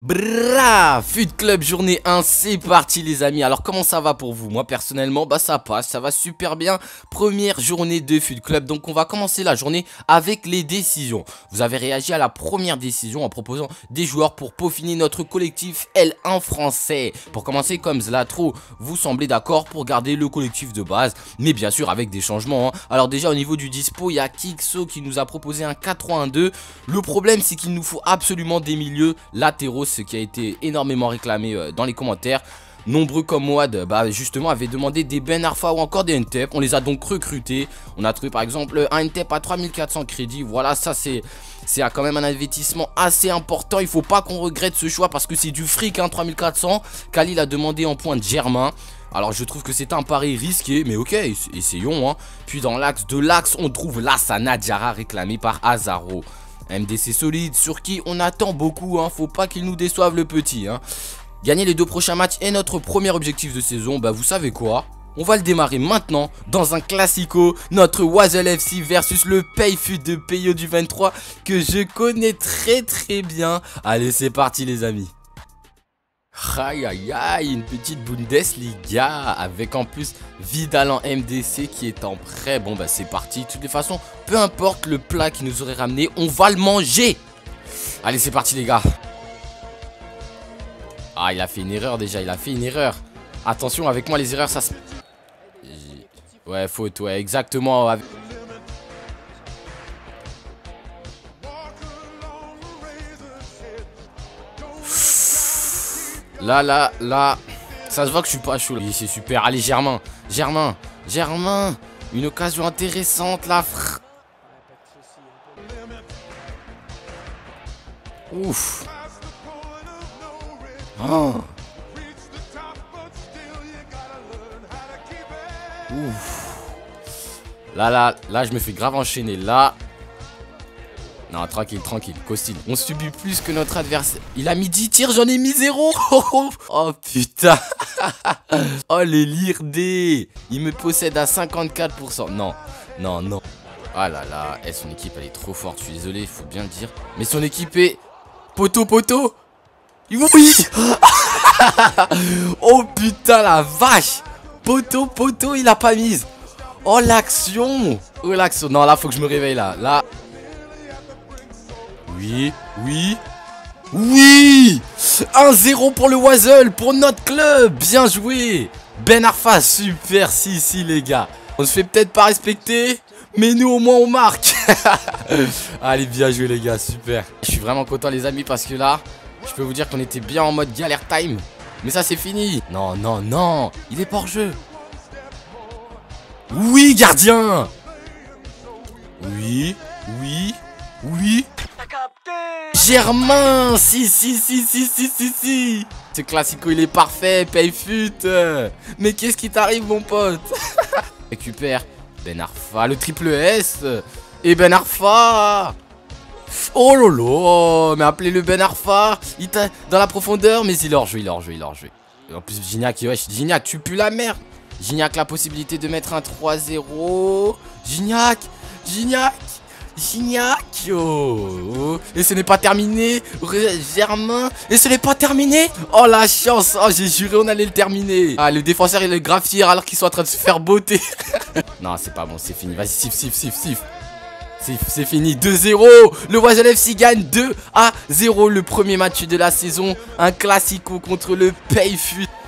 Bra, FUT Club journée 1, c'est parti les amis. Alors comment ça va pour vous? Moi personnellement ça passe, ça va super bien. Première journée de FUT Club, donc on va commencer la journée avec les décisions. Vous avez réagi à la première décision en proposant des joueurs pour peaufiner notre collectif L1 français. Pour commencer, comme Zlatro, vous semblez d'accord pour garder le collectif de base, mais bien sûr avec des changements hein. Alors déjà au niveau du dispo, il y a Kikso qui nous a proposé un 4-3-1-2. Le problème c'est qu'il nous faut absolument des milieux latéraux, ce qui a été énormément réclamé dans les commentaires. Nombreux comme Moad justement avaient demandé des Ben Arfa ou encore des Ntep. On les a donc recrutés. On a trouvé par exemple un Ntep à 3400 crédits. Voilà, ça c'est quand même un investissement assez important. Il faut pas qu'on regrette ce choix parce que c'est du fric hein, 3400. Khalil a demandé en point de Germain. Alors je trouve que c'est un pari risqué, mais ok, essayons hein. Puis dans l'axe de l'axe, on trouve Lassana Diarra réclamé par Azaro. MDC solide sur qui on attend beaucoup hein. Faut pas qu'il nous déçoive le petit hein. Gagner les 2 prochains matchs est notre premier objectif de saison. Vous savez quoi, on va le démarrer maintenant dans un classico. Notre Oisel FC versus le Payfut de PIO du 23 que je connais très bien. Allez c'est parti les amis. Aïe aïe aïe, une petite Bundesliga avec en plus Vidal en MDC qui est en prêt. Bon c'est parti, de toutes les façons, peu importe le plat qui nous aurait ramené, on va le manger. Allez c'est parti les gars. Ah il a fait une erreur déjà, il a fait une erreur. Attention avec moi les erreurs ça se... Ouais faute, ouais exactement. Là, ça se voit que je suis pas chaud. Oui, c'est super. Allez, Germain. Une occasion intéressante là. Ouf. Oh. Ouf. Là, je me fais grave enchaîner. Là. Non, tranquille, Costil. On subit plus que notre adversaire. Il a mis 10 tirs, j'en ai mis 0. Oh putain. Oh les lirdés. Il me possède à 54%. Non. Ah là là. Son équipe elle est trop forte, je suis désolé, il faut bien le dire. Mais son équipe est... Poteau. Oui. Oh putain la vache. Poteau, il a pas mise. Oh l'action. Non là faut que je me réveille là. Oui 1-0 pour le Oisel, pour notre club. Bien joué Ben Arfa, super. Si les gars, on se fait peut-être pas respecter, mais nous au moins on marque. Allez bien joué les gars, super. Je suis vraiment content les amis parce que là, je peux vous dire qu'on était bien en mode galère time. Mais ça c'est fini. Non, il est pas hors jeu. Oui gardien. Oui Germain. Si. Ce classico il est parfait, Payfut. Mais qu'est-ce qui t'arrive mon pote? Récupère Ben Arfa, le triple S. Et Ben Arfa. Oh lolo. Mais appelez-le Ben Arfa. Il t'a dans la profondeur, mais il est hors jeu. En plus Gignac, Gignac tu pues la merde. Gignac la possibilité de mettre un 3-0. Gignac. Oh. Et ce n'est pas terminé. Germain. Et ce n'est pas terminé. Oh la chance. Oh j'ai juré on allait le terminer. Ah le défenseur il est grave fier alors qu'ils sont en train de se faire botter. Non c'est pas bon, c'est fini. Vas-y sif. C'est fini, 2-0. Le Oisel FC gagne 2-0 le premier match de la saison. Un classico contre le Payfut.